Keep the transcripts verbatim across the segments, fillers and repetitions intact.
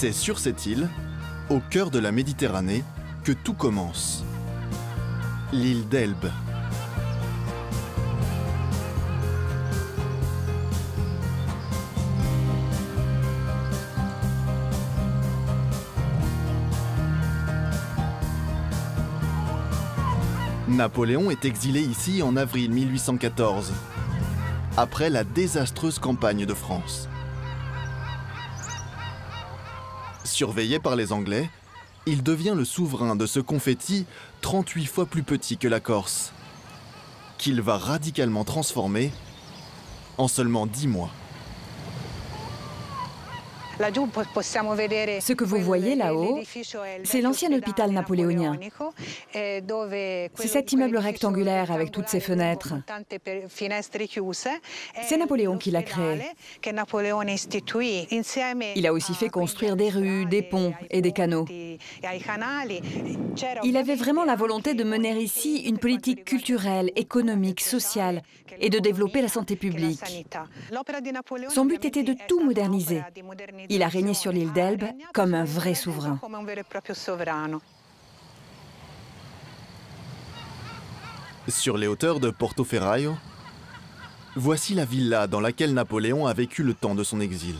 C'est sur cette île, au cœur de la Méditerranée, que tout commence. L'île d'Elbe. Napoléon est exilé ici en avril mille huit cent quatorze, après la désastreuse campagne de France. Surveillé par les Anglais, il devient le souverain de ce confetti trente-huit fois plus petit que la Corse, qu'il va radicalement transformer en seulement dix mois. Ce que vous voyez là-haut, c'est l'ancien hôpital napoléonien. C'est cet immeuble rectangulaire avec toutes ses fenêtres. C'est Napoléon qui l'a créé. Il a aussi fait construire des rues, des ponts et des canaux. Il avait vraiment la volonté de mener ici une politique culturelle, économique, sociale et de développer la santé publique. Son but était de tout moderniser. Il a régné sur l'île d'Elbe comme un vrai souverain. Sur les hauteurs de Portoferraio, voici la villa dans laquelle Napoléon a vécu le temps de son exil.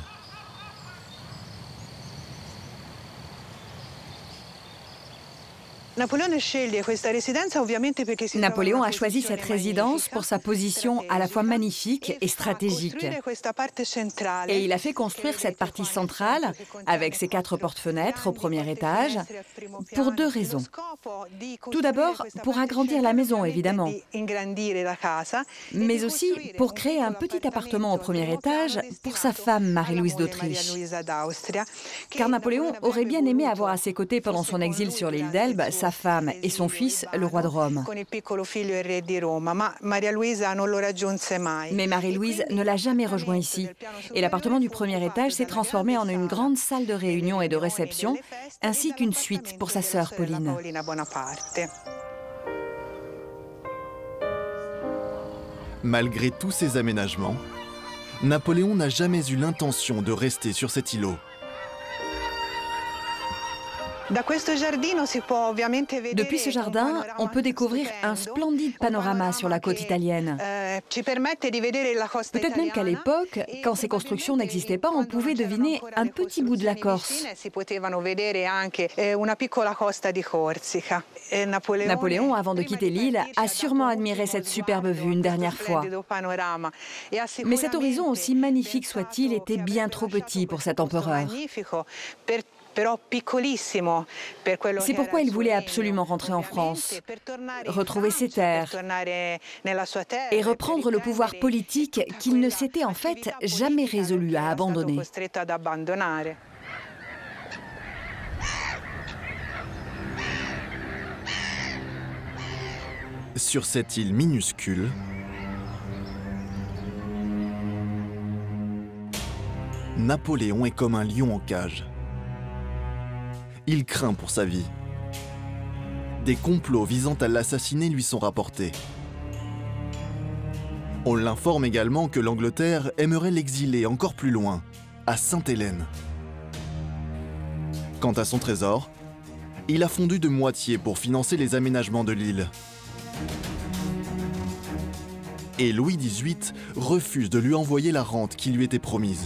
Napoléon a choisi cette résidence pour sa position à la fois magnifique et stratégique. Et il a fait construire cette partie centrale, avec ses quatre portes-fenêtres au premier étage, pour deux raisons. Tout d'abord, pour agrandir la maison, évidemment, mais aussi pour créer un petit appartement au premier étage pour sa femme Marie-Louise d'Autriche. Car Napoléon aurait bien aimé avoir à ses côtés pendant son exil sur l'île d'Elbe sa femme et son fils, le roi de Rome. Mais Marie-Louise ne l'a jamais rejoint ici. Et l'appartement du premier étage s'est transformé en une grande salle de réunion et de réception, ainsi qu'une suite pour sa sœur Pauline. Malgré tous ces aménagements, Napoléon n'a jamais eu l'intention de rester sur cet îlot. Depuis ce jardin, on peut découvrir un splendide panorama sur la côte italienne. Peut-être même qu'à l'époque, quand ces constructions n'existaient pas, on pouvait deviner un petit bout de la Corse. Napoléon, avant de quitter l'île, a sûrement admiré cette superbe vue une dernière fois. Mais cet horizon, aussi magnifique soit-il, était bien trop petit pour cet empereur. C'est pourquoi il voulait absolument rentrer en France, retrouver ses terres et reprendre le pouvoir politique qu'il ne s'était en fait jamais résolu à abandonner. Sur cette île minuscule, Napoléon est comme un lion en cage. Il craint pour sa vie. Des complots visant à l'assassiner lui sont rapportés. On l'informe également que l'Angleterre aimerait l'exiler encore plus loin, à Sainte-Hélène. Quant à son trésor, il a fondu de moitié pour financer les aménagements de l'île. Et Louis dix-huit refuse de lui envoyer la rente qui lui était promise.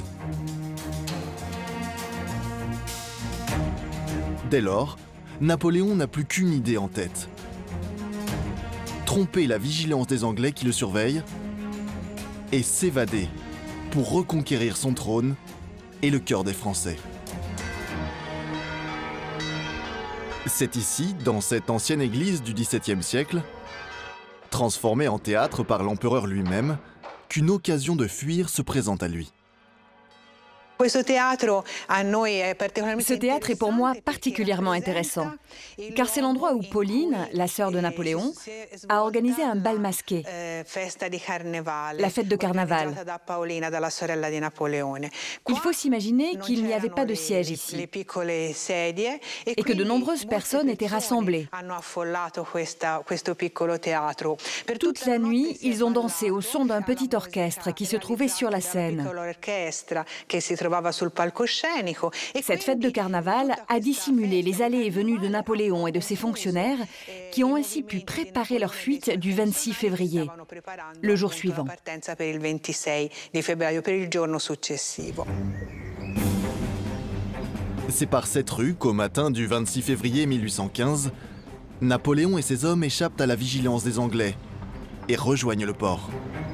Dès lors, Napoléon n'a plus qu'une idée en tête. Tromper la vigilance des Anglais qui le surveillent et s'évader pour reconquérir son trône et le cœur des Français. C'est ici, dans cette ancienne église du dix-septième siècle, transformée en théâtre par l'empereur lui-même, qu'une occasion de fuir se présente à lui. Ce théâtre est pour moi particulièrement intéressant, car c'est l'endroit où Pauline, la sœur de Napoléon, a organisé un bal masqué, la fête de carnaval. Il faut s'imaginer qu'il n'y avait pas de siège ici, et que de nombreuses personnes étaient rassemblées. Toute la nuit, ils ont dansé au son d'un petit orchestre qui se trouvait sur la scène. Cette fête de carnaval a dissimulé les allées et venues de Napoléon et de ses fonctionnaires qui ont ainsi pu préparer leur fuite du vingt-six février, le jour suivant. C'est par cette rue qu'au matin du vingt-six février mille huit cent quinze, Napoléon et ses hommes échappent à la vigilance des Anglais et rejoignent le port.